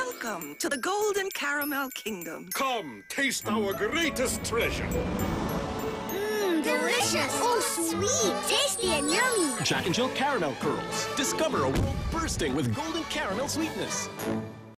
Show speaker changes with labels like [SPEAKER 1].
[SPEAKER 1] Welcome to the Golden Caramel Kingdom.
[SPEAKER 2] Come, taste our greatest treasure.
[SPEAKER 3] Mmm, delicious. Oh, sweet, tasty, and yummy.
[SPEAKER 4] Jack and Jill Caramel Pearls. Discover a world bursting with golden caramel sweetness.